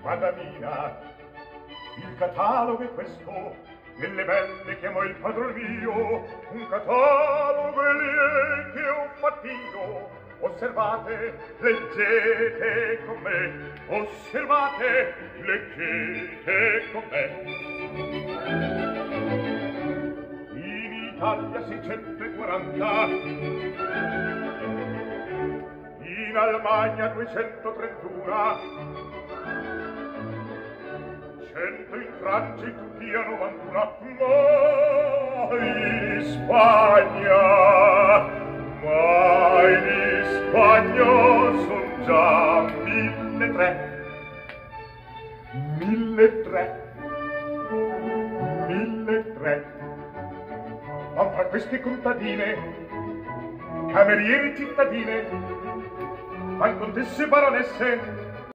Madamina, il catalogo è questo, delle belle chiamò il padron mio, un catalogo è lì che ho fatto io. Osservate, leggete con me, osservate, leggete con me. In Italia 640, in Almagna 231, 100 in Francia e tutti a 91, ma in Spagna, son già 1.300, 1.300. Ma fra queste contadine, cameriere cittadine, ma contesse baronesse,